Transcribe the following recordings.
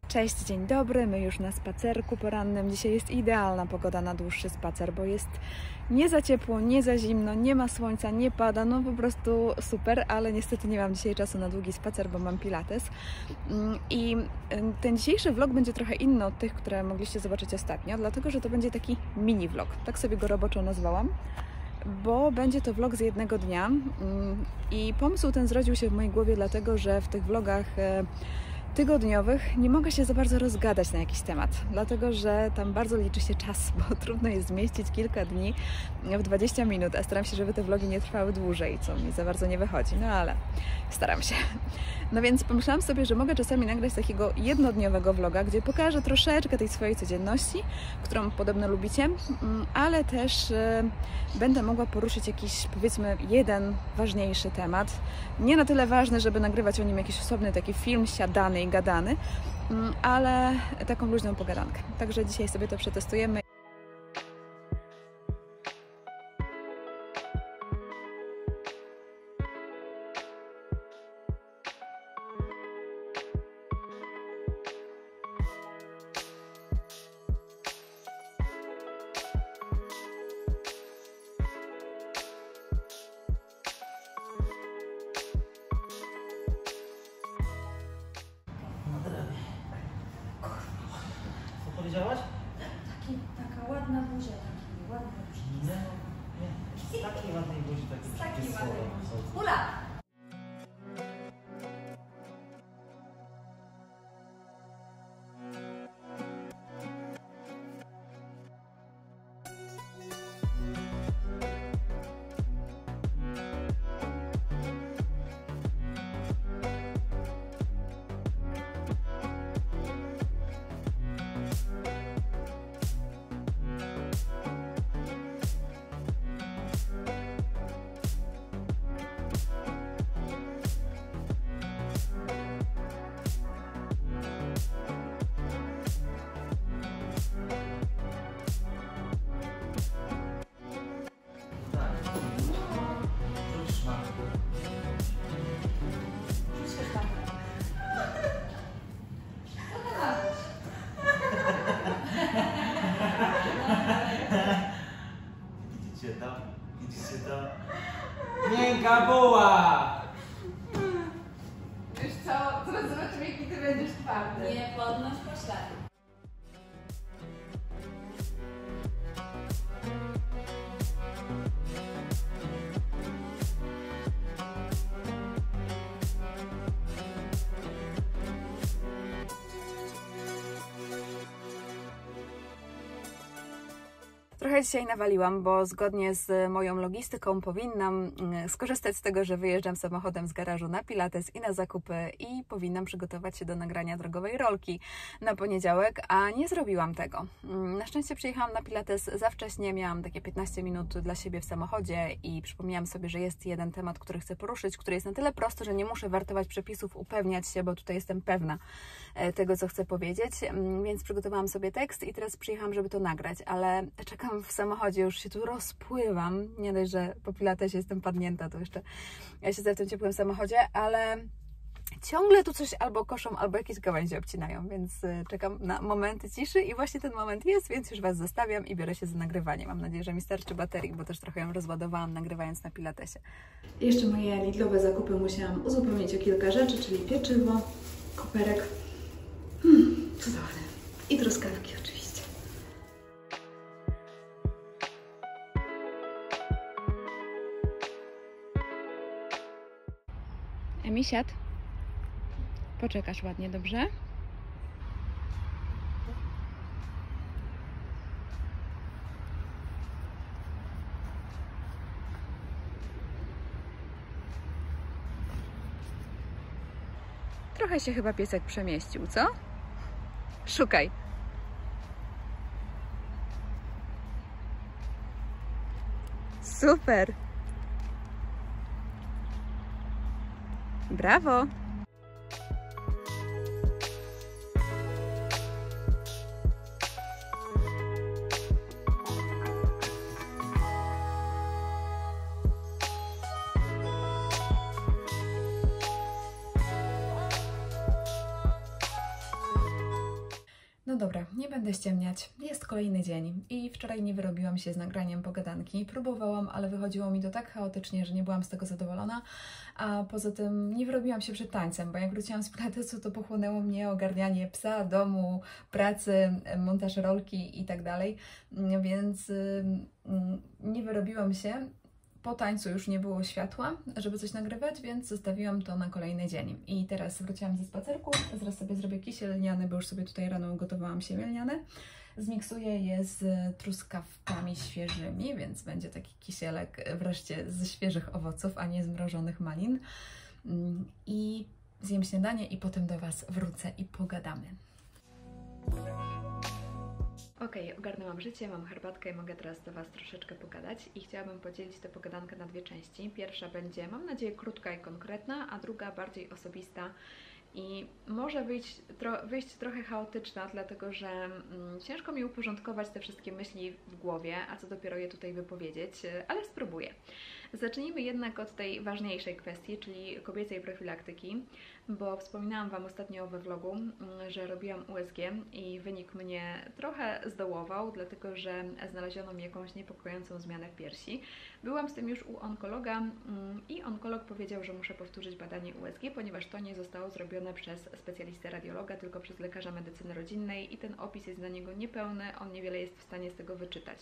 Cześć, dzień dobry, my już na spacerku porannym. Dzisiaj jest idealna pogoda na dłuższy spacer, bo jest nie za ciepło, nie za zimno, nie ma słońca, nie pada, no po prostu super, ale niestety nie mam dzisiaj czasu na długi spacer, bo mam pilates. I ten dzisiejszy vlog będzie trochę inny od tych, które mogliście zobaczyć ostatnio, dlatego że to będzie taki mini vlog, tak sobie go roboczo nazwałam, bo będzie to vlog z jednego dnia i pomysł ten zrodził się w mojej głowie dlatego, że w tych vlogach tygodniowych nie mogę się za bardzo rozgadać na jakiś temat, dlatego że tam bardzo liczy się czas, bo trudno jest zmieścić kilka dni w 20 minut, a staram się, żeby te vlogi nie trwały dłużej, co mi za bardzo nie wychodzi, no ale staram się. No więc pomyślałam sobie, że mogę czasami nagrać takiego jednodniowego vloga, gdzie pokażę troszeczkę tej swojej codzienności, którą podobno lubicie, ale też będę mogła poruszyć jakiś, powiedzmy, jeden ważniejszy temat. Nie na tyle ważny, żeby nagrywać o nim jakiś osobny taki film siadany i gadany, ale taką luźną pogadankę. Także dzisiaj sobie to przetestujemy. Co powiedziałaś? Taka ładna buzia, taki ładny przycisk. Nie, nie. Z takiej ładnej buzi taki Z takiej przycisk ładnej słowa. buzi. Ula! Widzicie tam? Widzicie tam? Miękka buła! Wiesz co? Zaraz zobaczymy, jaki ty będziesz twardy. Nie podnoś pośladu. Trochę dzisiaj nawaliłam, bo zgodnie z moją logistyką powinnam skorzystać z tego, że wyjeżdżam samochodem z garażu na pilates i na zakupy i powinnam przygotować się do nagrania drogowej rolki na poniedziałek, a nie zrobiłam tego. Na szczęście przyjechałam na pilates za wcześnie, miałam takie 15 minut dla siebie w samochodzie i przypomniałam sobie, że jest jeden temat, który chcę poruszyć, który jest na tyle prosty, że nie muszę wertować przepisów, upewniać się, bo tutaj jestem pewna tego, co chcę powiedzieć, więc przygotowałam sobie tekst i teraz przyjechałam, żeby to nagrać, ale czekam w samochodzie, już się tu rozpływam, nie dość, że po pilatesie jestem padnięta, to jeszcze ja siedzę w tym ciepłym samochodzie, ale ciągle tu coś albo koszą, albo jakieś gałęzie obcinają, więc czekam na momenty ciszy i właśnie ten moment jest, więc już Was zostawiam i biorę się za nagrywanie. Mam nadzieję, że mi starczy baterii, bo też trochę ją rozładowałam nagrywając na pilatesie. Jeszcze moje lidlowe zakupy musiałam uzupełnić o kilka rzeczy, czyli pieczywo, koperek, cudowne i truskawki oczywiście. Emi, siad. Poczekasz ładnie, dobrze? Trochę się chyba piesek przemieścił, co? Szukaj. Super. Brawo. No dobra, nie będę ściemniać. Jest kolejny dzień i wczoraj nie wyrobiłam się z nagraniem pogadanki. Próbowałam, ale wychodziło mi to tak chaotycznie, że nie byłam z tego zadowolona. A poza tym nie wyrobiłam się przed tańcem, bo jak wróciłam z pilatesu, to pochłonęło mnie ogarnianie psa, domu, pracy, montaż rolki i tak dalej. Więc nie wyrobiłam się. Po tańcu już nie było światła, żeby coś nagrywać, więc zostawiłam to na kolejny dzień. I teraz wróciłam ze spacerku, zaraz sobie zrobię kisiel lniany, bo już sobie tutaj rano ugotowałam siemię lniane. Zmiksuję je z truskawkami świeżymi, więc będzie taki kisielek wreszcie ze świeżych owoców, a nie z mrożonych malin. I zjem śniadanie i potem do Was wrócę i pogadamy. Okej, ogarnęłam życie, mam herbatkę i mogę teraz do Was troszeczkę pogadać i chciałabym podzielić tę pogadankę na dwie części. Pierwsza będzie, mam nadzieję, krótka i konkretna, a druga bardziej osobista i może wyjść trochę chaotyczna, dlatego że ciężko mi uporządkować te wszystkie myśli w głowie, a co dopiero je tutaj wypowiedzieć, ale spróbuję. Zacznijmy jednak od tej ważniejszej kwestii, czyli kobiecej profilaktyki, bo wspominałam Wam ostatnio we vlogu, że robiłam USG i wynik mnie trochę zdołował, dlatego że znaleziono mi jakąś niepokojącą zmianę w piersi. Byłam z tym już u onkologa i onkolog powiedział, że muszę powtórzyć badanie USG, ponieważ to nie zostało zrobione przez specjalistę radiologa, tylko przez lekarza medycyny rodzinnej i ten opis jest dla niego niepełny, on niewiele jest w stanie z tego wyczytać.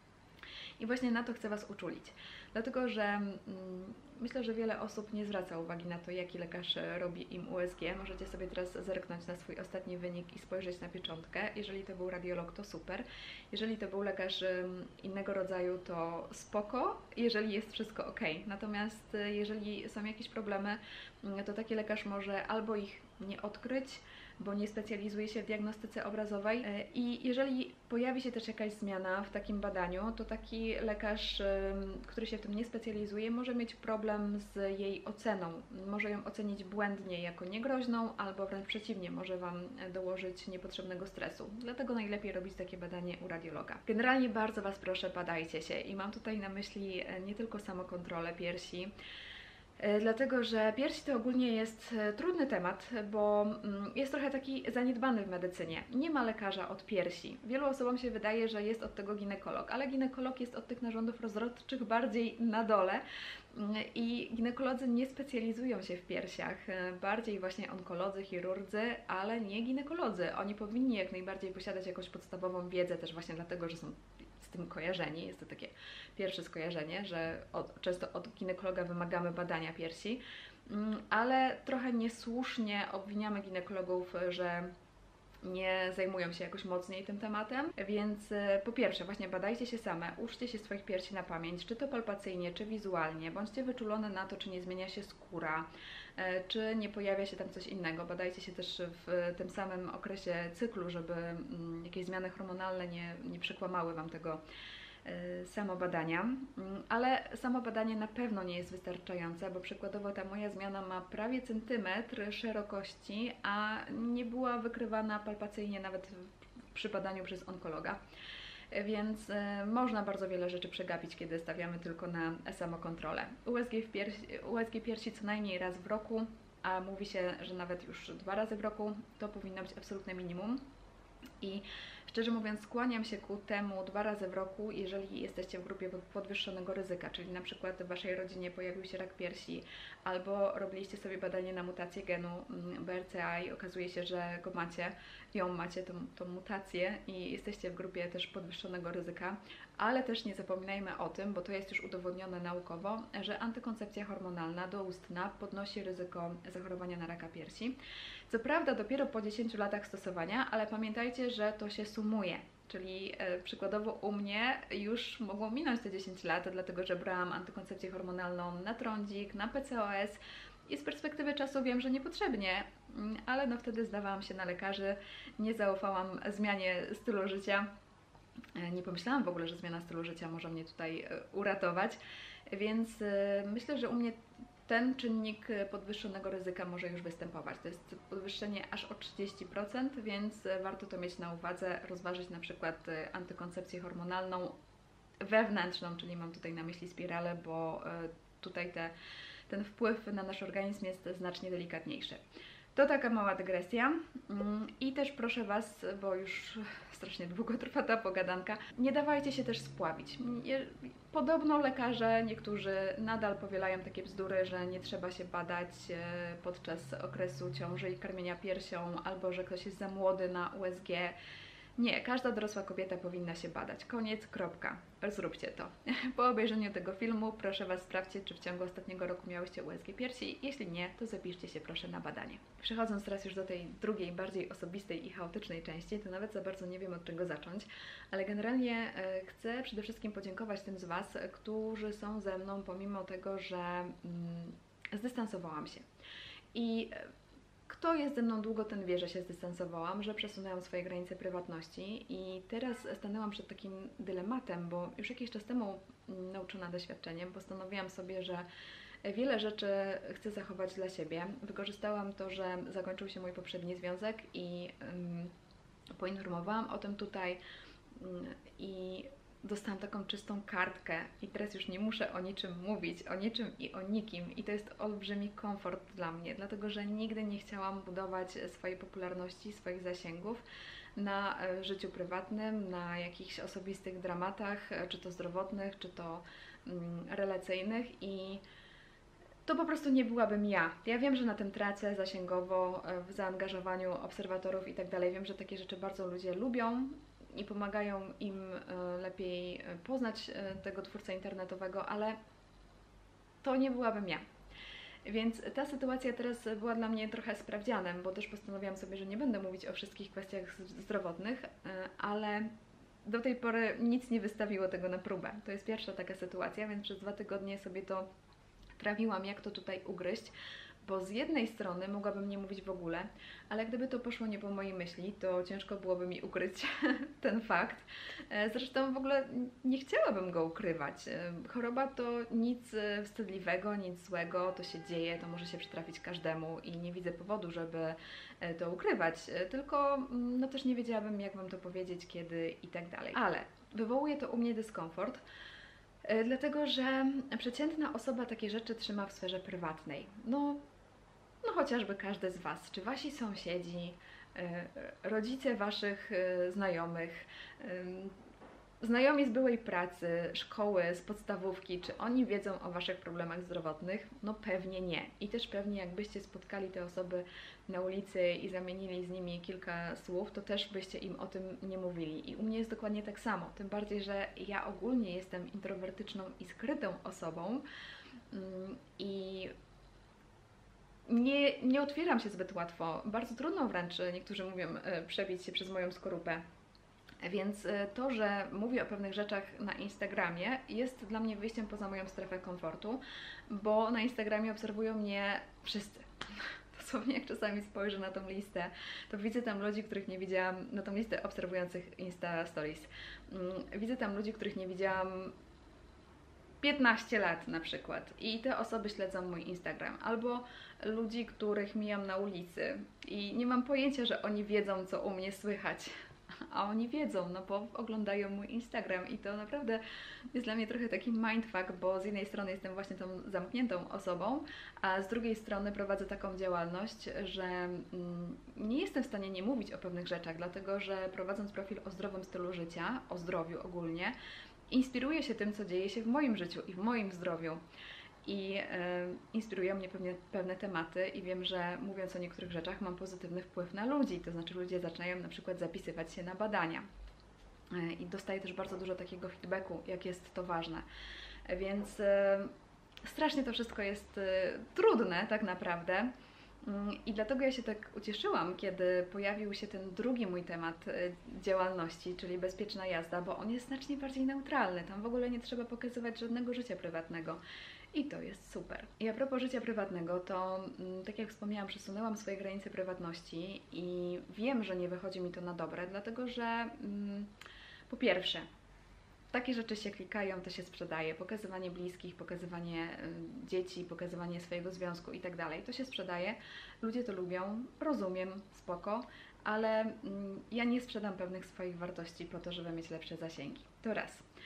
I właśnie na to chcę Was uczulić, dlatego że myślę, że wiele osób nie zwraca uwagi na to, jaki lekarz robi im USG. Możecie sobie teraz zerknąć na swój ostatni wynik i spojrzeć na pieczątkę. Jeżeli to był radiolog, to super. Jeżeli to był lekarz innego rodzaju, to spoko, jeżeli jest wszystko ok. Natomiast jeżeli są jakieś problemy, to taki lekarz może albo ich nie odkryć, bo nie specjalizuje się w diagnostyce obrazowej i jeżeli pojawi się też jakaś zmiana w takim badaniu, to taki lekarz, który się w tym nie specjalizuje, może mieć problem z jej oceną. Może ją ocenić błędnie jako niegroźną, albo wręcz przeciwnie, może Wam dołożyć niepotrzebnego stresu. Dlatego najlepiej robić takie badanie u radiologa. Generalnie bardzo Was proszę, badajcie się i mam tutaj na myśli nie tylko samokontrolę piersi, dlatego że piersi to ogólnie jest trudny temat, bo jest trochę taki zaniedbany w medycynie. Nie ma lekarza od piersi. Wielu osobom się wydaje, że jest od tego ginekolog, ale ginekolog jest od tych narządów rozrodczych bardziej na dole i ginekolodzy nie specjalizują się w piersiach. Bardziej właśnie onkolodzy, chirurdzy, ale nie ginekolodzy. Oni powinni jak najbardziej posiadać jakąś podstawową wiedzę też właśnie dlatego, że są z tym kojarzeni. Jest to takie pierwsze skojarzenie, że często od ginekologa wymagamy badania piersi, ale trochę niesłusznie obwiniamy ginekologów, że nie zajmują się jakoś mocniej tym tematem, więc po pierwsze właśnie badajcie się same, uczcie się swoich piersi na pamięć, czy to palpacyjnie, czy wizualnie, bądźcie wyczulone na to, czy nie zmienia się skóra, czy nie pojawia się tam coś innego. Badajcie się też w tym samym okresie cyklu, żeby jakieś zmiany hormonalne nie przekłamały Wam tego samobadania, ale samo badanie na pewno nie jest wystarczające, bo przykładowo ta moja zmiana ma prawie centymetr szerokości, a nie była wykrywana palpacyjnie nawet przy badaniu przez onkologa. Więc można bardzo wiele rzeczy przegapić, kiedy stawiamy tylko na samokontrolę. USG piersi co najmniej raz w roku, a mówi się, że nawet już 2 razy w roku, to powinno być absolutne minimum. I szczerze mówiąc skłaniam się ku temu 2 razy w roku, jeżeli jesteście w grupie podwyższonego ryzyka, czyli na przykład w Waszej rodzinie pojawił się rak piersi albo robiliście sobie badanie na mutację genu BRCA i okazuje się, że ją macie, tą mutację i jesteście w grupie też podwyższonego ryzyka, ale też nie zapominajmy o tym, bo to jest już udowodnione naukowo, że antykoncepcja hormonalna doustna podnosi ryzyko zachorowania na raka piersi. Co prawda dopiero po 10 latach stosowania, ale pamiętajcie, że to się sumuje. Czyli przykładowo u mnie już mogło minąć te 10 lat, dlatego że brałam antykoncepcję hormonalną na trądzik, na PCOS i z perspektywy czasu wiem, że niepotrzebnie, ale no wtedy zdawałam się na lekarzy, nie zaufałam zmianie stylu życia. Nie pomyślałam w ogóle, że zmiana stylu życia może mnie tutaj uratować, więc myślę, że u mnie ten czynnik podwyższonego ryzyka może już występować. To jest podwyższenie aż o 30%, więc warto to mieć na uwadze, rozważyć na przykład antykoncepcję hormonalną wewnętrzną, czyli mam tutaj na myśli spiralę, bo tutaj ten wpływ na nasz organizm jest znacznie delikatniejszy. To taka mała dygresja. I też proszę Was, bo już strasznie długo trwa ta pogadanka, nie dawajcie się też spławić. Podobno lekarze niektórzy nadal powielają takie bzdury, że nie trzeba się badać podczas okresu ciąży i karmienia piersią, albo że ktoś jest za młody na USG. Nie, każda dorosła kobieta powinna się badać. Koniec, kropka. Zróbcie to. Po obejrzeniu tego filmu proszę Was, sprawdźcie, czy w ciągu ostatniego roku miałyście USG piersi. Jeśli nie, to zapiszcie się proszę na badanie. Przechodząc teraz już do tej drugiej, bardziej osobistej i chaotycznej części, to nawet za bardzo nie wiem, od czego zacząć, ale generalnie chcę przede wszystkim podziękować tym z Was, którzy są ze mną pomimo tego, że zdystansowałam się. I kto jest ze mną długo, ten wie, że się zdystansowałam, że przesunęłam swoje granice prywatności i teraz stanęłam przed takim dylematem, bo już jakiś czas temu, nauczona doświadczeniem, postanowiłam sobie, że wiele rzeczy chcę zachować dla siebie. Wykorzystałam to, że zakończył się mój poprzedni związek i poinformowałam o tym tutaj i dostałam taką czystą kartkę i teraz już nie muszę o niczym mówić, o niczym i o nikim i to jest olbrzymi komfort dla mnie, dlatego że nigdy nie chciałam budować swojej popularności, swoich zasięgów na życiu prywatnym, na jakichś osobistych dramatach, czy to zdrowotnych, czy to relacyjnych i to po prostu nie byłabym ja. Ja wiem, że na tym tracę zasięgowo, w zaangażowaniu obserwatorów i tak dalej. Wiem, że takie rzeczy bardzo ludzie lubią i pomagają im lepiej poznać tego twórcę internetowego, ale to nie byłabym ja. Więc ta sytuacja teraz była dla mnie trochę sprawdzianem, bo też postanowiłam sobie, że nie będę mówić o wszystkich kwestiach zdrowotnych, ale do tej pory nic nie wystawiło tego na próbę. To jest pierwsza taka sytuacja, więc przez 2 tygodnie sobie to trawiłam, jak to tutaj ugryźć, bo z jednej strony mogłabym nie mówić w ogóle, ale gdyby to poszło nie po mojej myśli, to ciężko byłoby mi ukryć ten fakt. Zresztą w ogóle nie chciałabym go ukrywać. Choroba to nic wstydliwego, nic złego, to się dzieje, to może się przytrafić każdemu i nie widzę powodu, żeby to ukrywać, tylko no też nie wiedziałabym, jak Wam to powiedzieć, kiedy i tak dalej. Ale wywołuje to u mnie dyskomfort, dlatego że przeciętna osoba takie rzeczy trzyma w sferze prywatnej. No chociażby każdy z Was, czy Wasi sąsiedzi, rodzice Waszych znajomych, znajomi z byłej pracy, szkoły, z podstawówki, czy oni wiedzą o Waszych problemach zdrowotnych? No pewnie nie. I też pewnie jakbyście spotkali te osoby na ulicy i zamienili z nimi kilka słów, to też byście im o tym nie mówili. I u mnie jest dokładnie tak samo. Tym bardziej, że ja ogólnie jestem introwertyczną i skrytą osobą i nie otwieram się zbyt łatwo. Bardzo trudno wręcz, niektórzy mówią, przebić się przez moją skorupę. Więc to, że mówię o pewnych rzeczach na Instagramie, jest dla mnie wyjściem poza moją strefę komfortu, bo na Instagramie obserwują mnie wszyscy. Dosłownie jak czasami spojrzę na tą listę, to widzę tam ludzi, których nie widziałam, na tą listę obserwujących Insta Stories. Widzę tam ludzi, których nie widziałam 15 lat na przykład i te osoby śledzą mój Instagram, albo ludzi, których mijam na ulicy i nie mam pojęcia, że oni wiedzą, co u mnie słychać, a oni wiedzą, no bo oglądają mój Instagram i to naprawdę jest dla mnie trochę taki mindfuck, bo z jednej strony jestem właśnie tą zamkniętą osobą, a z drugiej strony prowadzę taką działalność, że nie jestem w stanie nie mówić o pewnych rzeczach, dlatego że prowadząc profil o zdrowym stylu życia, o zdrowiu ogólnie, inspiruję się tym, co dzieje się w moim życiu i w moim zdrowiu. I inspirują mnie pewne tematy i wiem, że mówiąc o niektórych rzeczach mam pozytywny wpływ na ludzi, to znaczy ludzie zaczynają na przykład zapisywać się na badania i dostaję też bardzo dużo takiego feedbacku, jak jest to ważne, więc strasznie to wszystko jest trudne tak naprawdę. I dlatego ja się tak ucieszyłam, kiedy pojawił się ten drugi mój temat działalności, czyli bezpieczna jazda, bo on jest znacznie bardziej neutralny. Tam w ogóle nie trzeba pokazywać żadnego życia prywatnego. I to jest super. I a propos życia prywatnego, to tak jak wspomniałam, przesunęłam swoje granice prywatności i wiem, że nie wychodzi mi to na dobre, dlatego że po pierwsze, takie rzeczy się klikają, to się sprzedaje. Pokazywanie bliskich, pokazywanie dzieci, pokazywanie swojego związku i tak dalej. To się sprzedaje. Ludzie to lubią, rozumiem, spoko, ale ja nie sprzedam pewnych swoich wartości po to, żeby mieć lepsze zasięgi. To raz.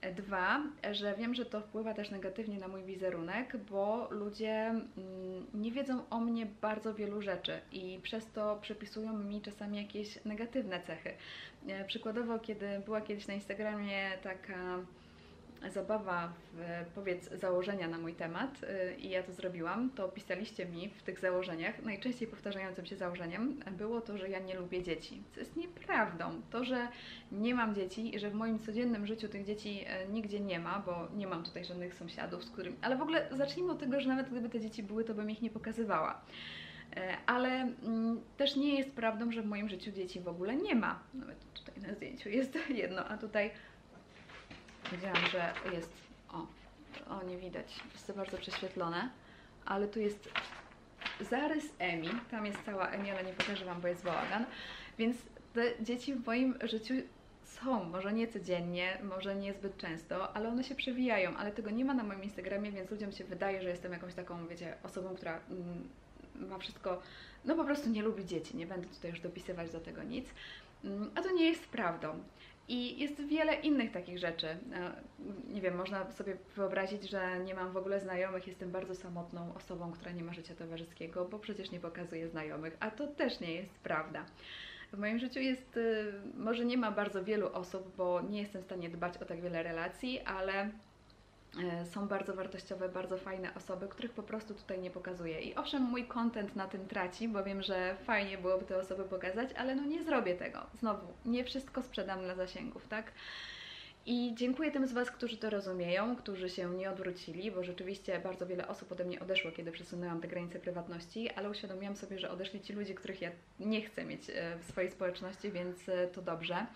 Dwa, że wiem, że to wpływa też negatywnie na mój wizerunek, bo ludzie nie wiedzą o mnie bardzo wielu rzeczy i przez to przypisują mi czasami jakieś negatywne cechy. Przykładowo, kiedy była kiedyś na Instagramie taka zabawa w, powiedz, założenia na mój temat i ja to zrobiłam, to pisaliście mi w tych założeniach, najczęściej powtarzającym się założeniem było to, że ja nie lubię dzieci, co jest nieprawdą. To, że nie mam dzieci i że w moim codziennym życiu tych dzieci nigdzie nie ma, bo nie mam tutaj żadnych sąsiadów, z którymi... Ale w ogóle zacznijmy od tego, że nawet gdyby te dzieci były, to bym ich nie pokazywała. Ale też nie jest prawdą, że w moim życiu dzieci w ogóle nie ma. Nawet tutaj na zdjęciu jest jedno, a tutaj wiedziałam, że jest, o nie widać, jest to bardzo prześwietlone, ale tu jest zarys Emi, tam jest cała Emi, ale nie pokażę Wam, bo jest bałagan, więc te dzieci w moim życiu są, może nie codziennie, może nie zbyt często, ale one się przewijają, ale tego nie ma na moim Instagramie, więc ludziom się wydaje, że jestem jakąś taką, wiecie, osobą, która ma wszystko, no po prostu nie lubi dzieci, nie będę tutaj już dopisywać do tego nic, a to nie jest prawdą. I jest wiele innych takich rzeczy. Nie wiem, można sobie wyobrazić, że nie mam w ogóle znajomych, jestem bardzo samotną osobą, która nie ma życia towarzyskiego, bo przecież nie pokazuję znajomych, a to też nie jest prawda. W moim życiu jest, może nie ma bardzo wielu osób, bo nie jestem w stanie dbać o tak wiele relacji, ale są bardzo wartościowe, bardzo fajne osoby, których po prostu tutaj nie pokazuję. I owszem, mój content na tym traci, bo wiem, że fajnie byłoby te osoby pokazać, ale no nie zrobię tego. Znowu, nie wszystko sprzedam dla zasięgów, tak? I dziękuję tym z Was, którzy to rozumieją, którzy się nie odwrócili, bo rzeczywiście bardzo wiele osób ode mnie odeszło, kiedy przesunęłam te granice prywatności, ale uświadomiłam sobie, że odeszli ci ludzie, których ja nie chcę mieć w swojej społeczności, więc to dobrze.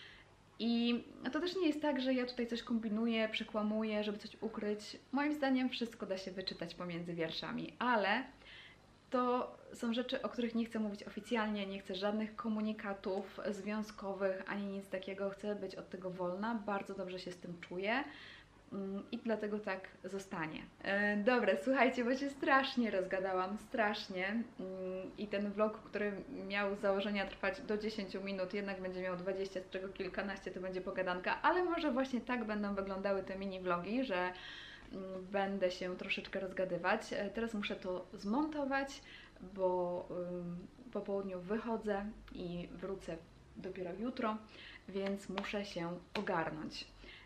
I to też nie jest tak, że ja tutaj coś kombinuję, przekłamuję, żeby coś ukryć. Moim zdaniem wszystko da się wyczytać pomiędzy wierszami, ale to są rzeczy, o których nie chcę mówić oficjalnie, nie chcę żadnych komunikatów związkowych, ani nic takiego. Chcę być od tego wolna, bardzo dobrze się z tym czuję. I dlatego tak zostanie. Dobra, słuchajcie, bo się strasznie rozgadałam, strasznie. I ten vlog, który miał z założenia trwać do 10 minut, jednak będzie miał 20, z czego kilkanaście to będzie pogadanka, ale może właśnie tak będą wyglądały te mini vlogi, że będę się troszeczkę rozgadywać. Teraz muszę to zmontować, bo po południu wychodzę i wrócę dopiero jutro, więc muszę się ogarnąć.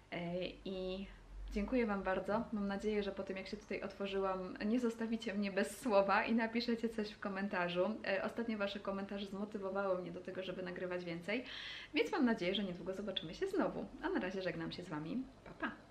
I dziękuję Wam bardzo. Mam nadzieję, że po tym, jak się tutaj otworzyłam, nie zostawicie mnie bez słowa i napiszecie coś w komentarzu. Ostatnie Wasze komentarze zmotywowały mnie do tego, żeby nagrywać więcej, więc mam nadzieję, że niedługo zobaczymy się znowu. A na razie żegnam się z Wami. Pa, pa!